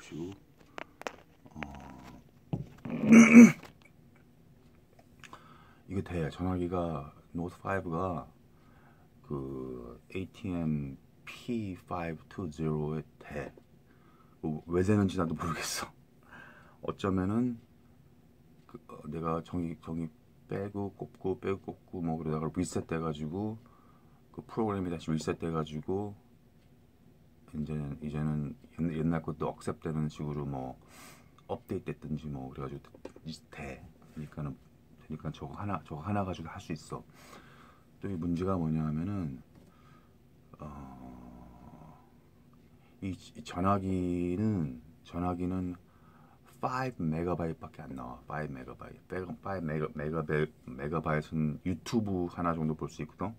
보시고 이게 돼. 전화기가 노트5가 그 ATM P520에 돼. 왜 되는지 나도 모르겠어. 어쩌면은 내가 정이 빼고 꼽고 뭐 그러다가 리셋 돼가지고 그 프로그램이 다시 리셋 돼가지고 이제는 옛날 것도 억셉 되는 식으로 뭐 업데이트 됐든지 뭐 그래가지고 돼. 그러니까 저거 하나 가지고 할 수 있어. 또 이 문제가 뭐냐 하면은 이 전화기는 5MB 밖에 안 나와. 5MB는 유튜브 하나 정도 볼 수 있거든.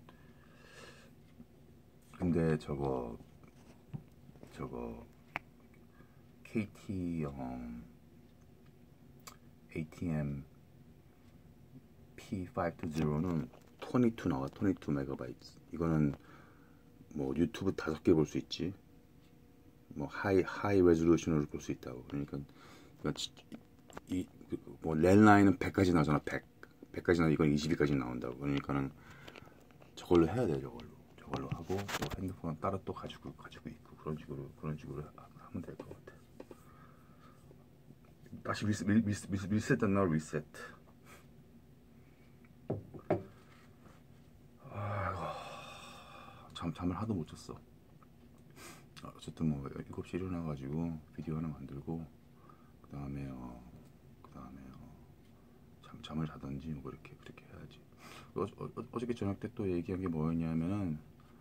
근데 저거 KT ATM P520는 22 나와. 22MB. 이거는 뭐 유튜브 5개 볼 수 있지. 뭐 하이 레졸루션으로 볼 수 있다고. 그러니까 뭐 랜라인은 100까지 나오잖아. 100까지 나와. 이건 22까지 나온다고. 그러니까는 저걸로 해야 돼. 저걸로 하고 또 핸드폰 따로 또 가지고 있고 그런 식으로 하면 될 것 같아. 다시 리셋 됐나? 리셋. 잠을 하도 못 잤어. 어쨌든 뭐 7시에 일어나가지고 비디오 하나 만들고 그 다음에 잠을 자든지 뭐 그렇게 해야지. 어저께 저녁 때 또 얘기한 게 뭐였냐면은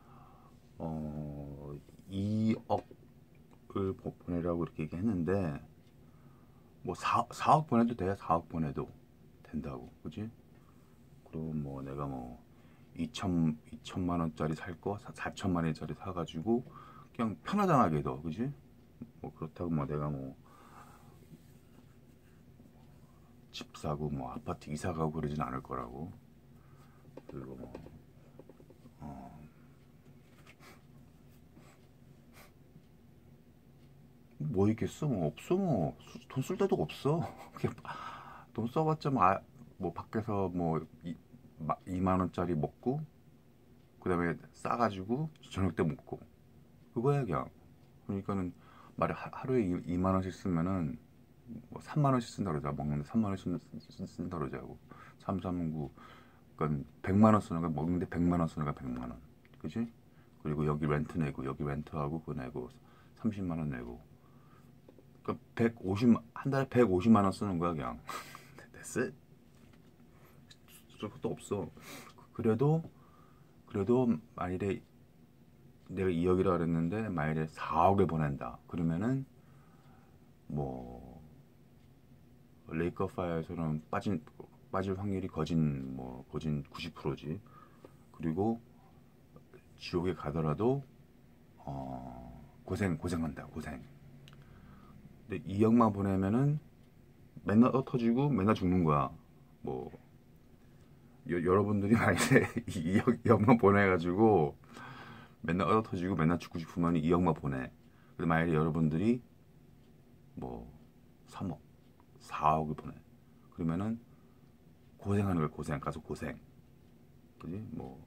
2억을 보내라고 이렇게 얘기했는데 뭐 4억 보내도 돼. 4억 보내도 된다고, 그지? 그럼 뭐 내가 뭐 2천만 원짜리 살 거 4천만 원짜리 사가지고 그냥 편하잖아, 더, 그지? 뭐 그렇다고 뭐 내가 뭐 집 사고 뭐 아파트 이사 가고 그러진 않을 거라고. 그리고 뭐 있겠어? 뭐 없어. 뭐 돈 쓸 데도 없어. 그냥 돈 써봤자 뭐 밖에서 뭐 2만 원짜리 먹고 그 다음에 싸가지고 저녁 때 먹고 그거야 그냥. 그러니까는 말에 하루에 2만 원씩 쓰면은 뭐 3만 원씩 쓴다 그러자. 먹는데 3만 원씩 쓴다 그러자고. 3, 3, 9. 그러니까 100만 원 쓰는 거 먹는데 100만 원 쓰는 거 100만 원. 그지? 그리고 여기 렌트 내고 여기 렌트하고 그거 내고 30만 원 내고. 그러니까 한 달에 150만 원 쓰는 거야 그냥. 됐어? 쓸 것도 없어. 그래도 만일에 내가 2억이라 그랬는데 만일에 4억을 보낸다. 그러면은 뭐 레이커 파이어에서는 빠질 확률이 거진 90%지. 그리고 지옥에 가더라도 고생한다. 고생. 근데 2억만 보내면은 맨날 터지고 맨날 죽는 거야. 뭐 여러분들이 만약에 2억만 보내가지고 맨날 터지고 맨날 죽고 싶으면 2억만 보내. 근데 만약에 여러분들이 뭐 3억, 4억을 보내. 그러면은 고생하는 거야. 가서 고생. 그지? 뭐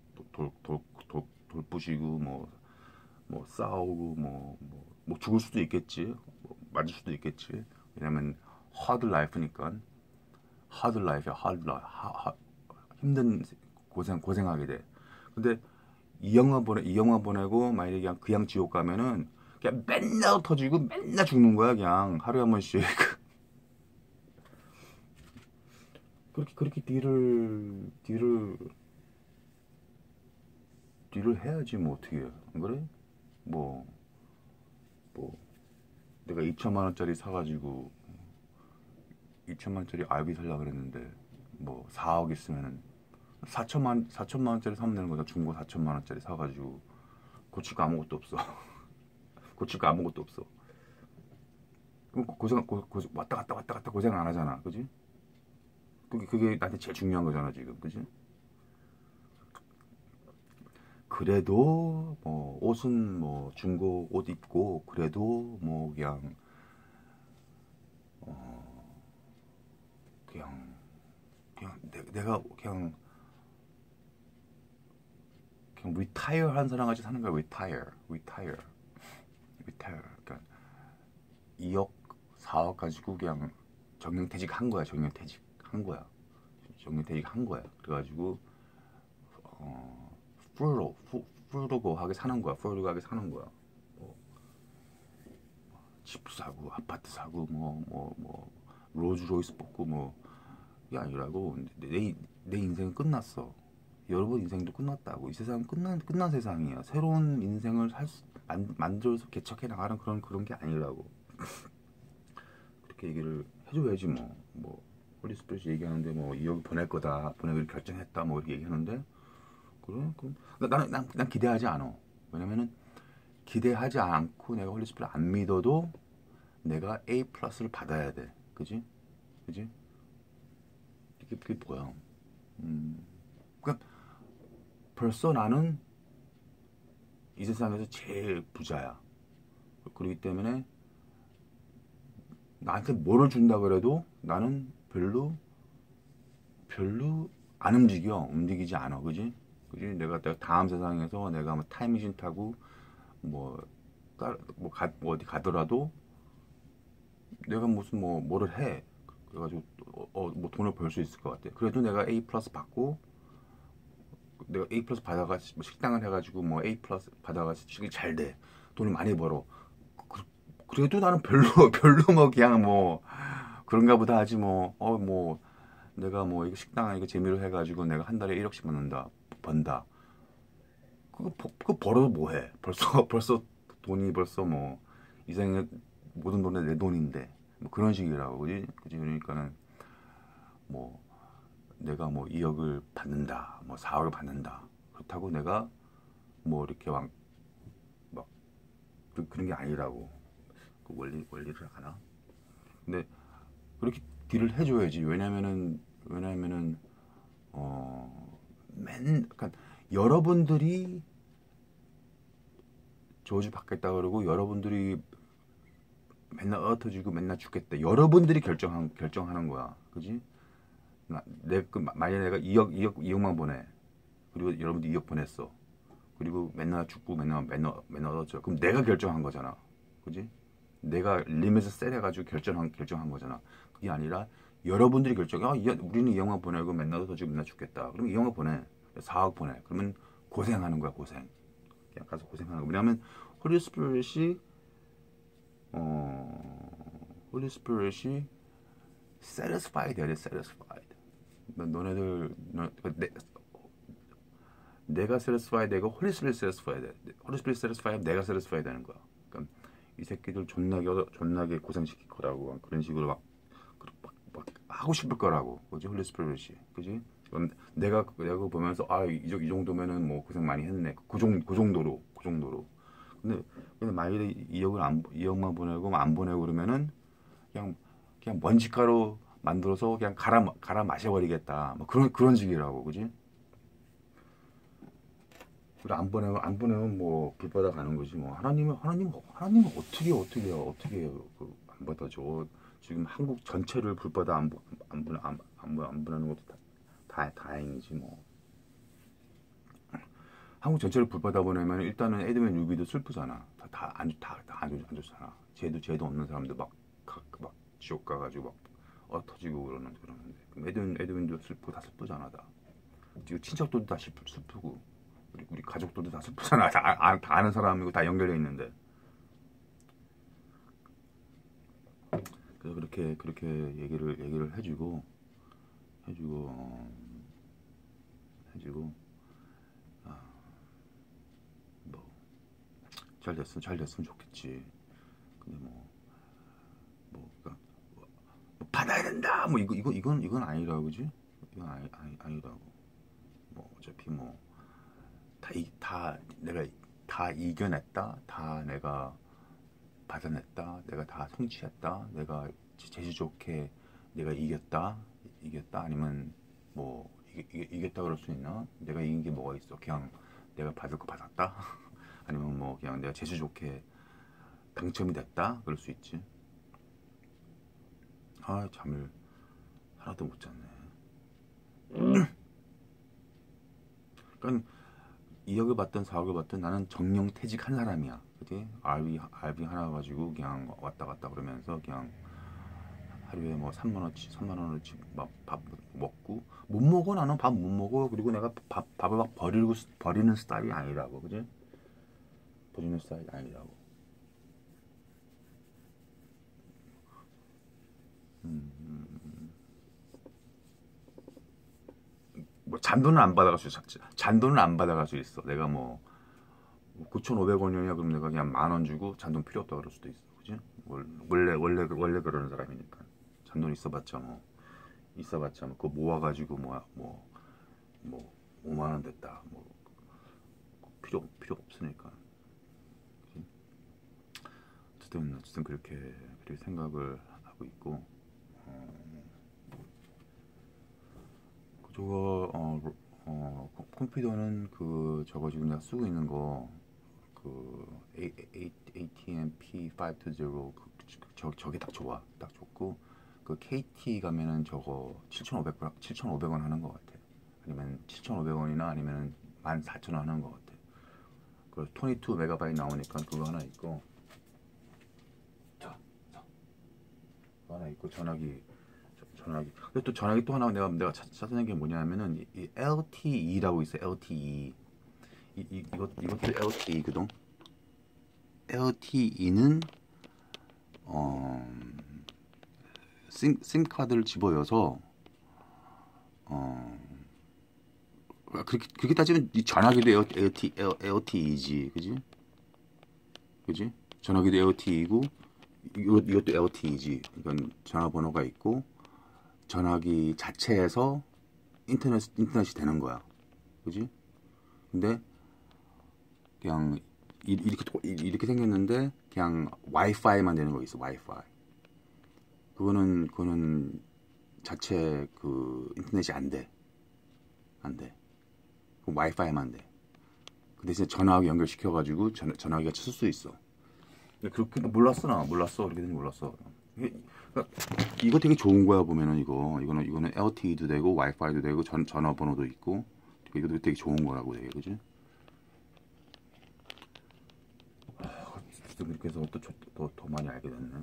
돌 부시고 뭐 싸우고 뭐 죽을 수도 있겠지. 뭐 맞을 수도 있겠지. 왜냐면 하드 라이프니까. 하드 라이프야. 힘든 고생하게 돼. 근데 2억만 보내고 만약에 그냥 지옥 가면은 그냥 맨날 터지고 맨날 죽는 거야. 그냥 하루에 한 번씩. 그렇게 딜을 해야지. 뭐 어떻게 해. 안 그래? 뭐 내가 2천만 원짜리 사가지고 2천만 원짜리 RV 살려고 그랬는데 뭐 4억 있으면은 4천만 원짜리 사면 되는 거다. 중고 4천만 원짜리 사가지고 고칠 거 아무것도 없어. 고칠 거 아무것도 없어. 그럼 왔다 갔다 고생 안 하잖아. 그지? 그게 나한테 제일 중요한 거잖아, 지금. 그지? 그래도 뭐 옷은 뭐 중고 옷 입고 그래도 뭐 그냥 그냥 내가 그냥 retire 한 사람 같이 사는 거야. retire. 그러니까 2억 4억 가지고 그냥 정년퇴직 한 거야. 그래가지고 frugal하게 사는 거야. 뭐, 집 사고 아파트 사고 뭐 롤즈로이스 뽑고 뭐 이게 아니라고. 내 인생은 끝났어. 여러분 인생도 끝났다고. 이 세상은 끝난 세상이야. 새로운 인생을 만들어서 개척해 나가는 그런 게 아니라고. 그렇게 얘기를 해줘야지 뭐 홀리스피릿 얘기하는데 뭐 2억 보낼 거다, 보내기로 결정했다 뭐 이렇게 얘기하는데, 그래? 그럼 난 기대하지 않아. 왜냐면은 기대하지 않고 내가 홀리스피릿 안 믿어도 내가 A 플러스를 받아야 돼. 그지? 그게 뭐야? 그러니까 벌써 나는 이 세상에서 제일 부자야. 그렇기 때문에 나한테 뭐를 준다 그래도 나는 별로 안 움직이지 않아. 그지? 내가 다음 세상에서 내가 뭐 타임머신 타고 뭐 어디 가더라도 내가 무슨 뭐를 해. 그래가지고 뭐 돈을 벌 수 있을 것 같아. 그래도 내가 A 플러스 받고, 내가 A 플러스 받아가지고 뭐 식당을 해가지고 뭐 A 플러스 받아가지고 잘 돼. 돈을 많이 벌어. 그래도 나는 별로 뭐 그냥 뭐 그런가 보다 하지 뭐 내가 뭐 이거 식당 이거 재미로 해가지고 내가 한 달에 1억씩 번다. 그거 벌어도 뭐해? 벌써 돈이 벌써 뭐 이생의 모든 돈이 내 돈인데 뭐 그런 식이라고. 그지? 그러니까는 뭐 내가 뭐 2억을 받는다, 뭐 4억을 받는다. 그렇다고 내가 뭐 이렇게 막 그런 게 아니라고. 그 원리를 하나? 근데 그렇게 딜을 해줘야지. 왜냐면은 그러니까 여러분들이 저주 받겠다 그러고 여러분들이 맨날 흩어지고 맨날 죽겠다. 여러분들이 결정하는 거야. 그지? 만약에 내가 2억만 보내. 그리고 여러분들 2억 보냈어. 그리고 맨날 죽고 맨날 흩어져. 그럼 내가 결정한 거잖아. 그지? 내가 리밋을 셋해가지고 결정한 거잖아. 그게 아니라 여러분들이 결정해. 우리는 2억만 보내고 맨날 흩어지고 맨날 죽겠다. 그럼 2억만 보내. 4억 보내. 그러면 고생하는 거야. 고생. 그냥 가서 고생하는 거. 왜냐면 홀리스피릿이 satisfied 해야 돼. satisfied. 내가 satisfied 되고 홀리스피릿 satisfied 돼. 홀리스피릿 satisfied 하면 내가 satisfied 되는 거야. 그러니까 이 새끼들 존나게 고생시킬 거라고. 그런 식으로 막 하고 싶을 거라고. 그지? 홀리스피릿이. 그지? 그럼 내가 보면서 이 정도면은 뭐 고생 많이 했네. 그 정도로. 근데 만약에 2억만 보내고 안 보내고 그러면은 그냥 먼지가루 만들어서 그냥 갈아 마셔버리겠다. 뭐 그런 식이라고. 그지? 그래, 안 보내면 뭐 불바다 가는 거지. 뭐 하나님은 어떻게 해요? 안 받아줘. 지금 한국 전체를 불바다 안 보내는 것도 다행이지 뭐. 한국 전체를 불바다 보내면 일단은 에드윈 루비도 슬프잖아. 다 안 좋잖아. 죄도 없는 사람들 막 지옥 가가지고 막 터지고 그러는데. 그럼 에드윈도 슬프잖아. 다. 지금 친척들도 다 슬프고. 우리 가족들도 다 슬프잖아. 다 아는 사람이고 다 연결돼 있는데. 그래서 그렇게 얘기를 해주고 뭐 잘 됐으면 좋겠지. 근데 그러니까 뭐 받아야 된다. 뭐 이건 아니라고. 그지? 이건 아니라고. 뭐 어차피 뭐 내가 다 이겨냈다. 다 내가 받아냈다. 내가 다 성취했다. 내가 재주 좋게 내가 이겼다. 아니면 뭐 이겼다 그럴 수 있나? 내가 이긴 게 뭐가 있어? 그냥 내가 받을 거 받았다. 아니면 뭐 그냥 내가 재주 좋게 당첨이 됐다. 그럴 수 있지. 잠을 하나도 못 잤네. 그러니까 2억을 받든 4억을 받든 나는 정년퇴직한 사람이야. 그지? RB 하나 가지고 그냥 왔다 갔다 그러면서 그냥 하루에 뭐 3만 원치, 3만 원어치 밥 먹고 못 먹어. 나는 밥 못 먹어. 그리고 내가 밥을 막 버리는 스타일이 아니라고. 그지? 버리는 스타일이 아니라고. 뭐 잔돈은 안 받아갈 수 있어. 잔돈은 안 받아갈 수 있어. 내가 뭐 9,500원이냐 그럼 내가 그냥 10,000원 주고 잔돈 필요 없다 그럴 수도 있어. 그지? 원래 그러는 사람이니까. 잔돈 있어봤자 뭐 그거 모아가지고 뭐 5만 원 됐다. 뭐 필요 없으니까. 그지? 어쨌든 그렇게 생각을 하고 있고. 저거 컴퓨터는 그 저거 지금 내가 쓰고 있는 거 그 ATMP520 저게 딱 좋아. 딱 좋고 그 KT 가면은 저거 7,500원 하는 것 같아. 아니면 7,500원이나 아니면 14,000원 하는 것 같아. 그 22 메가바이트 나오니까 그거 하나 있고 그거 하나 있고 전화기. 근데 또 전화기 또 하나 내가 찾아낸 게 뭐냐면은 이 LTE라고 있어. LTE. 이것도 LTE거든. LTE는 심 카드를 집어여서 어 그렇게 따지면 이 전화기도 LTE지, 그지? 전화기도 LTE이고 이것도 LTE지. 그러니까 전화번호가 있고 전화기 자체에서 인터넷이 되는 거야, 그지? 근데 그냥 이렇게 생겼는데 그냥 와이파이만 되는 거 있어. 와이파이. 그거는 자체 그 인터넷이 안 돼. 그 와이파이만 돼. 그 대신에 전화하고 연결시켜가지고 전화기가 쓸 수 있어. 근데 그렇게 몰랐어. 그렇게 된지 몰랐어. 그러니까 이거 되게 좋은 거야. 보면은 이거는 LTE도 되고 와이파이도 되고 전화번호도 있고 이것도 되게 좋은 거라고 되게, 그지? 그렇게 해서 더 많이 알게 됐네.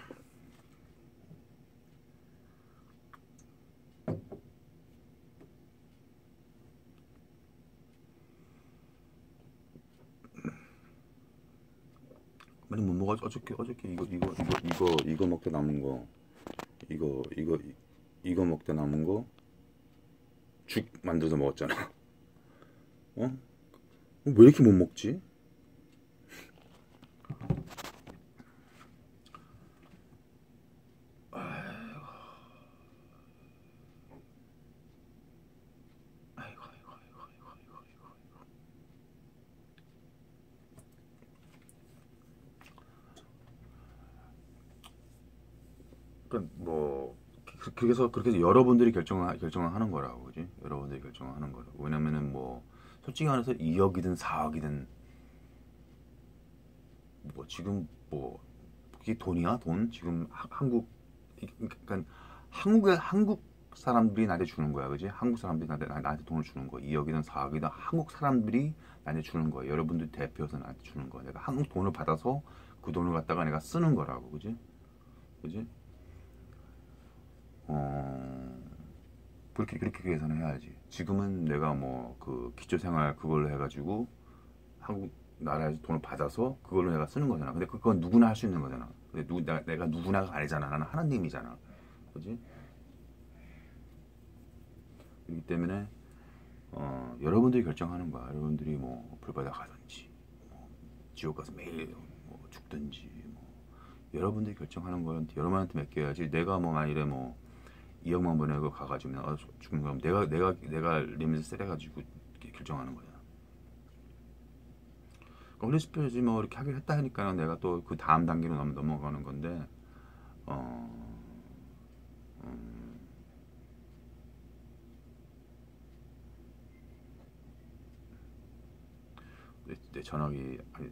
많이 못 먹어. 어저께 이거 먹다 남은 거 이거 이거 이거 먹다 남은 거 죽 만들어서 먹었잖아. 어? 왜 이렇게 못 먹지? 그러니까 뭐 그렇게 해서 여러분들이 결정을 하는 거라고, 그지? 여러분들이 결정을 하는 거라고. 왜냐면은 뭐 솔직히 말해서 2억이든 4억이든 뭐 지금 뭐 그게 돈이야? 돈? 지금 한국 그러니까 한국 사람들이 나한테 주는 거야, 그지? 한국 사람들이 나한테 돈을 주는 거야. 2억이든 4억이든 한국 사람들이 나한테 주는 거야. 여러분들 대표해서 나한테 주는 거야. 내가 한국 돈을 받아서 그 돈을 갖다가 내가 쓰는 거라고, 그지? 그지? 어, 그렇게 계산을 해야지. 지금은 내가 뭐 그 기초생활 그걸로 해가지고 한국 나라에서 돈을 받아서 그걸로 내가 쓰는 거잖아. 근데 그건 누구나 할 수 있는 거잖아. 근데 내가 누구나가 아니잖아. 나는 하나님이잖아. 그지? 그렇기 때문에 여러분들이 결정하는 거야. 여러분들이 뭐 불바다 가든지 뭐 지옥 가서 매일 뭐 죽든지 뭐 여러분들이 결정하는 건 여러분한테 맡겨야지. 내가 뭐 만일에 뭐 2억만 보내고 가가지고 내가 죽는 거면 내가 리밋을 세려가지고 결정하는 거잖아. 그러니까 홀리스피릿이 뭐 이렇게 하기로 했다 하니까 내가 또 그 다음 단계로 넘어가는 건데 어, 음, 내 전화기 아니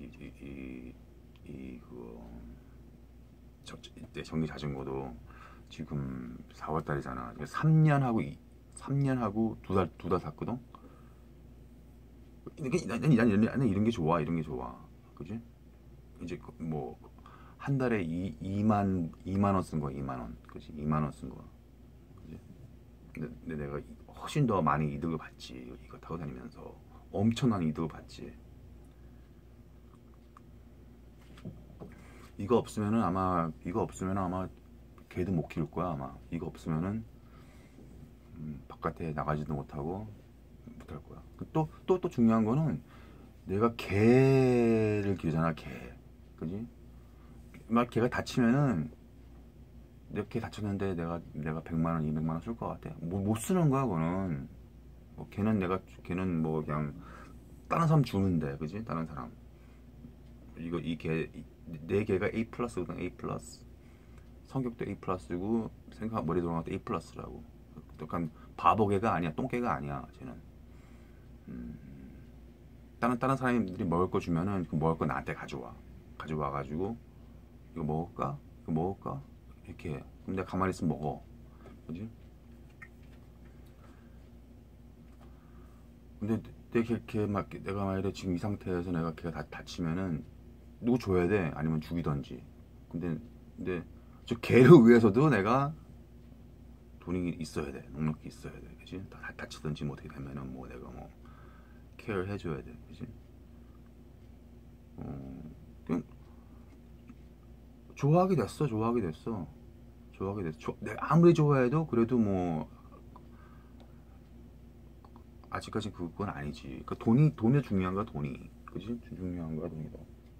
내 전기 자전거도 지금 4월 달이잖아. 3년 하고 2달 샀거든. 나는 이런 게 좋아. 이런 게 좋아. 그지? 이제 뭐 한 달에 2만 원 쓴 거야. 2만 원. 그지? 2만 원 쓴 거야. 그지? 근데 내가 훨씬 더 많이 이득을 봤지. 이거 타고 다니면서 엄청난 이득을 봤지. 이거 없으면은 아마 개도 못 키울 거야. 아마 이거 없으면은 바깥에 나가지도 못하고 못할 거야. 또 중요한 거는 내가 개를 기르잖아. 개. 그지? 막 걔가 다치면은 내 걔 다쳤는데 내가 100만 원, 200만 원 쓸 것 같아. 못 쓰는 거야, 그거는. 뭐 걔는 뭐 그냥 다른 사람 주는데, 그지? 다른 사람. 내 개가 A 플러스거든. A 플러스. 성격도 A 플러스고 생각 머리 돌아가도 A 플러스라고. 약간 바보 개가 아니야. 똥개가 아니야. 쟤는. 다른 사람들이 먹을 거 주면은 그 먹을 거 나한테 가져와 가지고 이거 먹을까? 이거 먹을까? 이렇게 해. 그럼 내가 가만히 있으면 먹어. 그지? 근데 내가 만약에 지금 이 상태에서 내가 걔가 다치면은 누구 줘야 돼? 아니면 죽이던지. 근데 저 걔를 위해서도 내가 돈이 있어야 돼. 넉넉히 있어야 돼. 그지? 다치든지 뭐 어떻게 되면은 뭐 내가 뭐 케어를 해줘야 돼. 그지? 그냥 좋아하게 됐어. 내가 아무리 좋아해도 그래도 뭐 아직까지 그건 아니지. 그 돈이 중요한 거야, 돈이. 그지? 중요한 거야, 돈이 더.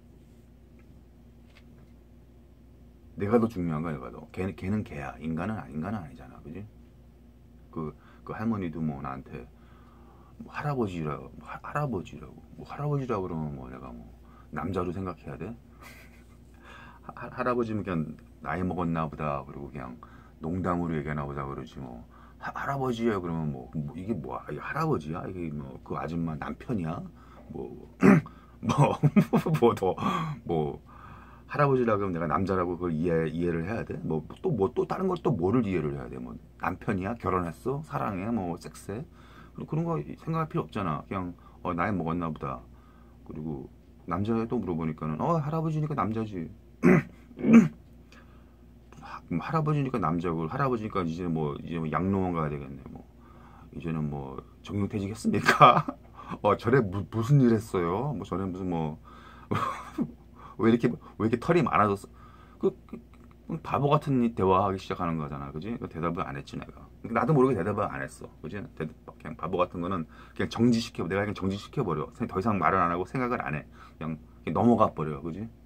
내가 더 중요한 거야, 내가 더. 걔는 걔야. 인간은 아니잖아. 그지? 그 할머니도 뭐 나한테 뭐 할아버지라고 그러면 뭐 내가 뭐 남자로 생각해야 돼? 할아버지면 그냥 나이 먹었나 보다. 그리고 그냥 농담으로 얘기하나 보다 그러지 뭐. 할아버지야 그러면 뭐 이게 뭐야? 이게 할아버지야? 이게 뭐 그 아줌마 남편이야? 뭐 뭐 뭐 더 뭐 할아버지라 그러면 내가 남자라고 그걸 이해를 해야 돼? 또 다른 걸 또 뭐를 이해를 해야 돼? 뭐 남편이야? 결혼했어? 사랑해? 뭐 섹스해? 그런 거 생각할 필요 없잖아. 그냥 나이 먹었나 보다. 그리고 남자에 또 물어보니까는 할아버지니까 남자지. 할아버지니까 남자고 할아버지니까 이제 뭐 양로원 가야 되겠네. 뭐 이제는 뭐 정년퇴직했습니까? 전에 무슨 일 했어요? 뭐 전에 무슨 뭐 왜 이렇게 털이 많아졌어? 바보 같은 대화하기 시작하는 거잖아, 그지? 그 대답을 안 했지 내가. 나도 모르게 대답을 안 했어, 그지? 그냥 바보 같은 거는 내가 그냥 정지시켜 버려. 더 이상 말을 안 하고 생각을 안 해. 그냥 넘어가 버려, 그지?